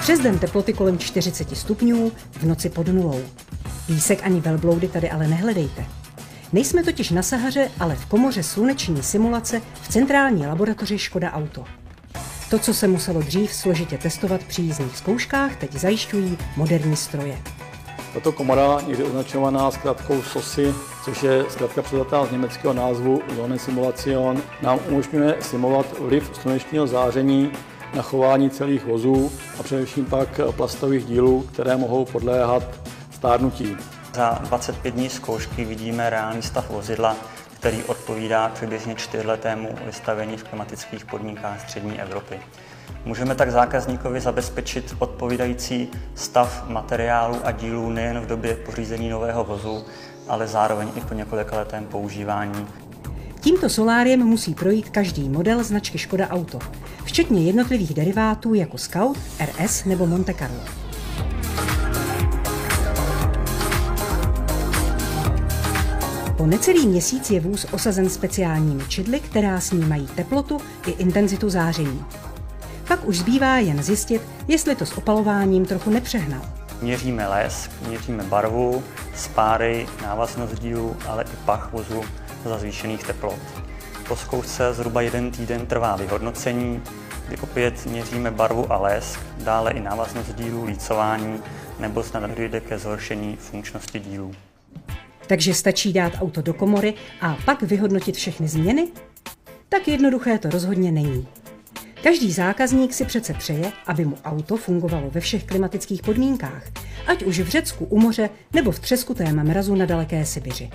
Přes den teploty kolem 40 stupňů, v noci pod nulou. Písek ani velbloudy tady ale nehledejte. Nejsme totiž na Sahaře, ale v komoře sluneční simulace v centrální laboratoři Škoda Auto. To, co se muselo dřív složitě testovat při jízdních zkouškách, teď zajišťují moderní stroje. Tato komora, někdy označovaná zkratkou SOSI, což je zkratka převzatá z německého názvu Sonnensimulation, nám umožňuje simulovat vliv slunečního záření na chování celých vozů a především pak plastových dílů, které mohou podléhat stárnutí. Za 25 dní zkoušky vidíme reálný stav vozidla, který odpovídá přibližně 4letému vystavení v klimatických podmínkách střední Evropy. Můžeme tak zákazníkovi zabezpečit odpovídající stav materiálu a dílů nejen v době pořízení nového vozu, ale zároveň i po několikaletém používání. Tímto soláriem musí projít každý model značky Škoda Auto, včetně jednotlivých derivátů jako Scout, RS nebo Monte Carlo. Po necelý měsíc je vůz osazen speciálními čidly, která snímají teplotu i intenzitu záření. Pak už zbývá jen zjistit, jestli to s opalováním trochu nepřehnal. Měříme lesk, měříme barvu, spáry, návaznost dílu, ale i pach vozu za zvýšených teplot. Po zkoušce zhruba 1 týden trvá vyhodnocení, kdy opět měříme barvu a lesk, dále i návaznost dílů, lícování, nebo snad dojde ke zhoršení funkčnosti dílů. Takže stačí dát auto do komory a pak vyhodnotit všechny změny? Tak jednoduché to rozhodně není. Každý zákazník si přece přeje, aby mu auto fungovalo ve všech klimatických podmínkách, ať už v Řecku u moře nebo v třeskutém mrazu na daleké Sibiři.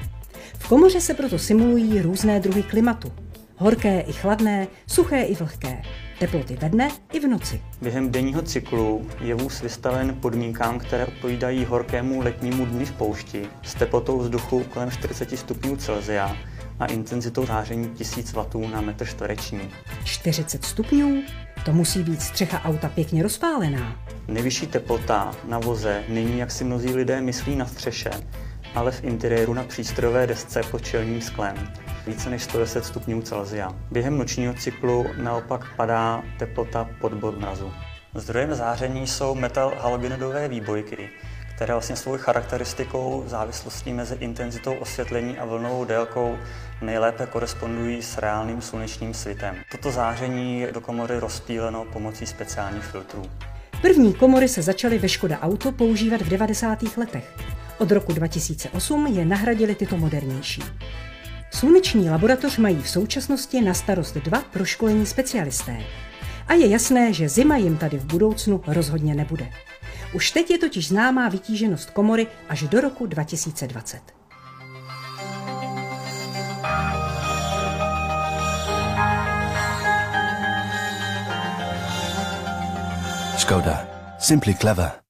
V komoře se proto simulují různé druhy klimatu. Horké i chladné, suché i vlhké, teploty ve dne i v noci. Během denního cyklu je vůz vystaven podmínkám, které odpovídají horkému letnímu dni v poušti s teplotou vzduchu kolem 40 stupňů Celsia a intenzitou záření 1000 W na metr čtvereční. 40 stupňů? To musí být střecha auta pěkně rozpálená. Nejvyšší teplota na voze není, jak si mnozí lidé myslí, na střeše, ale v interiéru na přístrojové desce pod čelním sklem. Více než 110 stupňů Celsia. Během nočního cyklu naopak padá teplota pod bod mrazu. Zdrojem záření jsou metal-halogenidové výbojky, které vlastně svou charakteristikou v závislosti mezi intenzitou osvětlení a vlnovou délkou nejlépe korespondují s reálným slunečním svitem. Toto záření je do komory rozptýleno pomocí speciálních filtrů. První komory se začaly ve Škoda Auto používat v 90. letech. Od roku 2008 je nahradily tyto modernější. Sluneční laboratoř mají v současnosti na starost 2 proškolení specialisté. A je jasné, že zima jim tady v budoucnu rozhodně nebude. Už teď je totiž známá vytíženost komory až do roku 2020. Škoda. Simply clever.